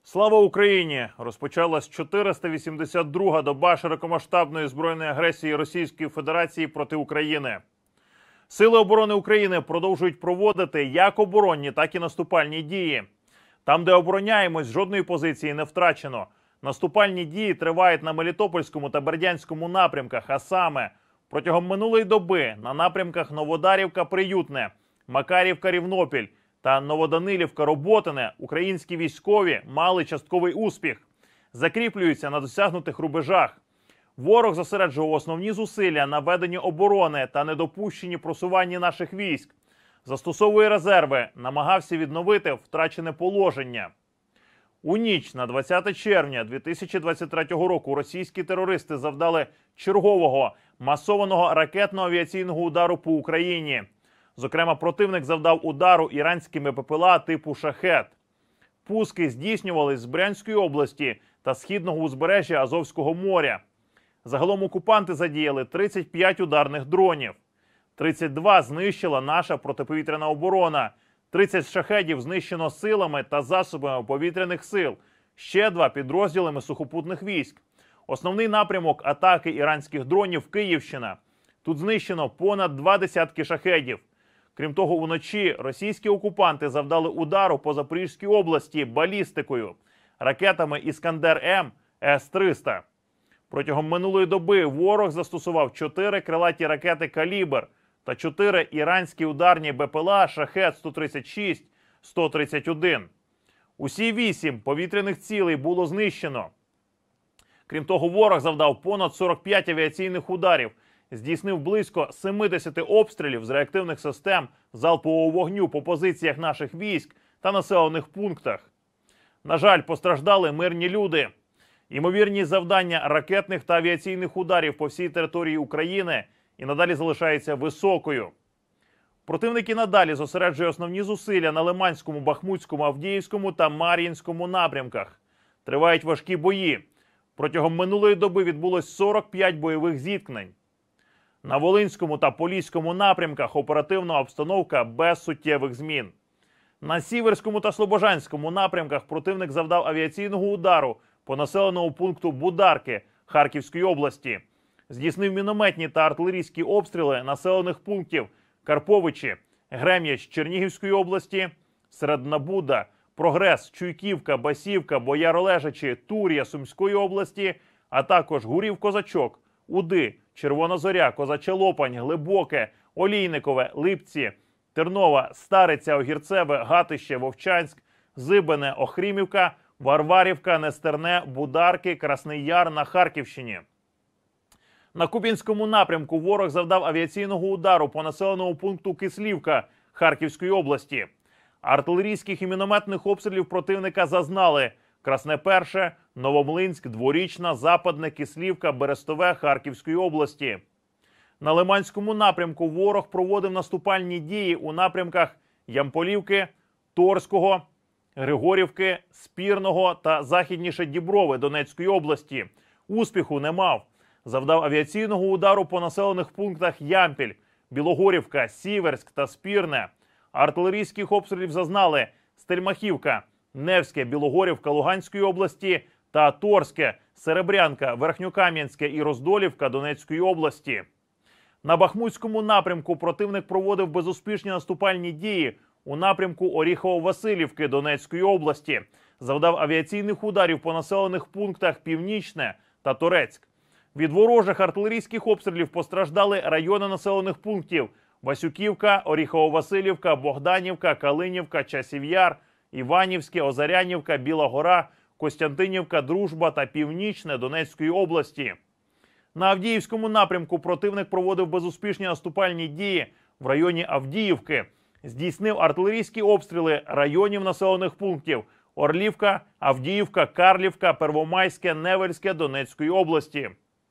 Слава Україні! Розпочалась 482-га доба широкомасштабної збройної агресії Російської Федерації проти України. Сили оборони України продовжують проводити як оборонні, так і наступальні дії. Там, де обороняємось, жодної позиції не втрачено. Наступальні дії тривають на Мелітопольському та Бердянському напрямках, а саме протягом минулої доби на напрямках Новодарівка-Приютне, Макарівка-Рівнопіль та Новоданилівка-Роботине українські військові мали частковий успіх, закріплюються на досягнутих рубежах. Ворог зосереджував основні зусилля на веденні оборони та недопущенні просування наших військ. Застосовує резерви, намагався відновити втрачене положення. У ніч на 20 червня 2023 року російські терористи завдали чергового масованого ракетно-авіаційного удару по Україні. Зокрема, противник завдав удару іранськими БПЛА типу «Шахед». Пуски здійснювались з Брянської області та східного узбережжя Азовського моря. Загалом окупанти задіяли 35 ударних дронів. 32 знищила наша протиповітряна оборона. 30 шахедів знищено силами та засобами повітряних сил. Ще 2 підрозділами сухопутних військ. Основний напрямок атаки іранських дронів – Київщина. Тут знищено понад 2 десятки шахедів. Крім того, уночі російські окупанти завдали удару по Запорізькій області балістикою, ракетами «Іскандер-М» С-300. Протягом минулої доби ворог застосував 4 крилаті ракети «Калібр» та 4 іранські ударні БПЛА «Шахед-136», «131». Усі 8 повітряних цілей було знищено. Крім того, ворог завдав понад 45 авіаційних ударів, здійснив близько 70 обстрілів з реактивних систем залпового вогню по позиціях наших військ та населених пунктах. На жаль, постраждали мирні люди. Ймовірність завдання ракетних та авіаційних ударів по всій території України і надалі залишається високою. Противник і надалі зосереджує основні зусилля на Лиманському, Бахмутському, Авдіївському та Мар'їнському напрямках. Тривають важкі бої. Протягом минулої доби відбулось 45 бойових зіткнень. На Волинському та Поліському напрямках оперативна обстановка без суттєвих змін. На Сіверському та Слобожанському напрямках противник завдав авіаційного удару по населеному пункту Бударки Харківської області. Здійснив мінометні та артилерійські обстріли населених пунктів Карповичі, Грем'яч Чернігівської області, Середнабуда, Прогрес, Чуйківка, Басівка, Бояролежачі, Тур'я Сумської області, а також Гурів-Козачок, Уди, Червона Зоря, Козача Лопань, Глибоке, Олійникове, Липці, Тернова, Стариця, Огірцеве, Гатище, Вовчанськ, Зибине, Охрімівка, Варварівка, Нестерне, Бударки, Красний Яр на Харківщині. На Куп'янському напрямку ворог завдав авіаційного удару по населеному пункту Кислівка Харківської області. Артилерійських і мінометних обстрілів противника зазнали Красне Перше, Новомлинськ, Дворічна, Западне, Кислівка, Берестове Харківської області. На Лиманському напрямку ворог проводив наступальні дії у напрямках Ямполівки, Торського, Григорівки, Спірного та західніше Діброви Донецької області. Успіху не мав. Завдав авіаційного удару по населених пунктах Ямпіль, Білогорівка, Сіверськ та Спірне. Артилерійських обстрілів зазнали Стельмахівка, Невське, Білогорівка Луганської області та Торське, Серебрянка, Верхньокам'янське і Роздолівка Донецької області. На Бахмутському напрямку противник проводив безуспішні наступальні дії у напрямку Оріхово-Василівки Донецької області. Завдав авіаційних ударів по населених пунктах Північне та Торецьк. Від ворожих артилерійських обстрілів постраждали райони населених пунктів Васюківка, Оріхово-Василівка, Богданівка, Калинівка, Часів'яр, Іванівське, Озарянівка, Біла Гора, Костянтинівка, Дружба та Північне Донецької області. На Авдіївському напрямку противник проводив безуспішні наступальні дії в районі Авдіївки. Здійснив артилерійські обстріли районів населених пунктів Орлівка, Авдіївка, Карлівка, Первомайське, Невельське Донецької області.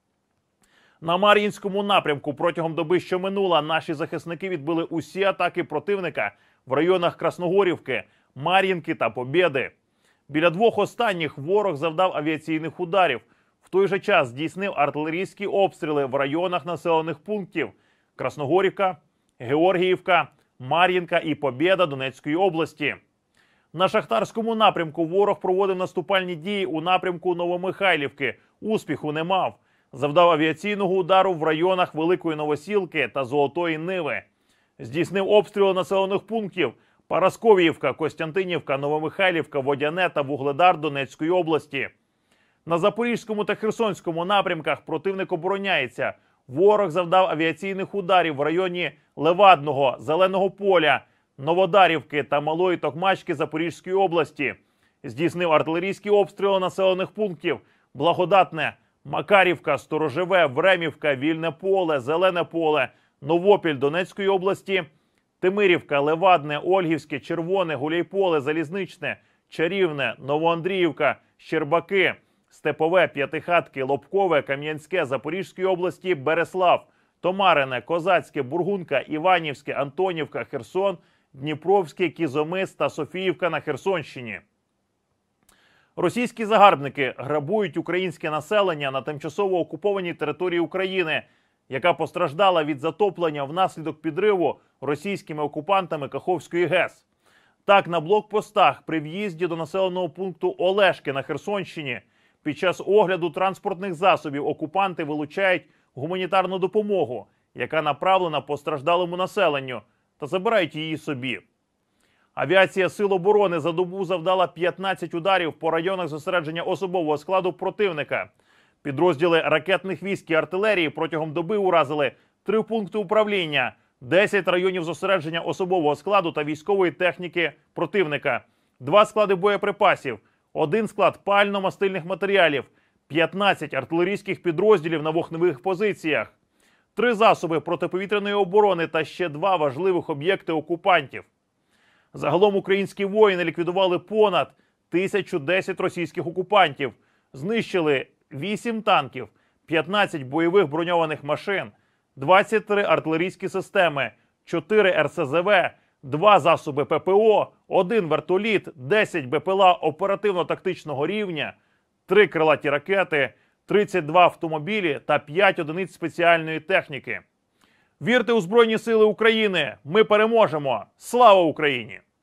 На Мар'їнському напрямку протягом доби, що минула, наші захисники відбили усі атаки противника в районах Красногорівки, Мар'їнки та Побєди. Біля 2 останніх ворог завдав авіаційних ударів. В той же час здійснив артилерійські обстріли в районах населених пунктів Красногорівка, Георгіївка, Мар'їнка і Побєда Донецької області. На Шахтарському напрямку ворог проводив наступальні дії у напрямку Новомихайлівки. Успіху не мав. Завдав авіаційного удару в районах Великої Новосілки та Золотої Ниви. Здійснив обстріли населених пунктів Парасковіївка, Костянтинівка, Новомихайлівка, Водяне та Вугледар Донецької області. На Запорізькому та Херсонському напрямках противник обороняється. Ворог завдав авіаційних ударів в районі Левадного, Зеленого поля, Новодарівки та Малої Токмачки Запорізької області. Здійснив артилерійські обстріли населених пунктів Благодатне, Макарівка, Сторожеве, Времівка, Вільне поле, Зелене поле, Новопіль Донецької області, Тимирівка, Левадне, Ольгівське, Червоне, Гуляйполе, Залізничне, Чарівне, Новоандріївка, Щербаки, Степове, П'ятихатки, Лобкове, Кам'янське Запорізької області, Береслав, Томарине, Козацьке, Бургунка, Іванівське, Антонівка, Херсон, Дніпровське, Кізомис та Софіївка на Херсонщині. Російські загарбники грабують українське населення на тимчасово окупованій території України, яка постраждала від затоплення внаслідок підриву російськими окупантами Каховської ГЕС. Так, на блокпостах при в'їзді до населеного пункту Олешки на Херсонщині під час огляду транспортних засобів окупанти вилучають гуманітарну допомогу, яка направлена постраждалому населенню, та забирають її собі. Авіація Сил оборони за добу завдала 15 ударів по районах зосередження особового складу противника. Підрозділи ракетних військ і артилерії протягом доби уразили 3 пункти управління, 10 районів зосередження особового складу та військової техніки противника, 2 склади боєприпасів, 1 склад пально-мастильних матеріалів, 15 артилерійських підрозділів на вогневих позиціях, 3 засоби протиповітряної оборони та ще 2 важливих об'єкти окупантів. Загалом українські воїни ліквідували понад 1010 російських окупантів, знищили 8 танків, 15 бойових броньованих машин, 23 артилерійські системи, 4 РСЗВ, 2 засоби ППО, 1 вертоліт, 10 БПЛА оперативно-тактичного рівня, 3 крилаті ракети, 32 автомобілі та 5 одиниць спеціальної техніки. Вірте у Збройні Сили України! Ми переможемо! Слава Україні!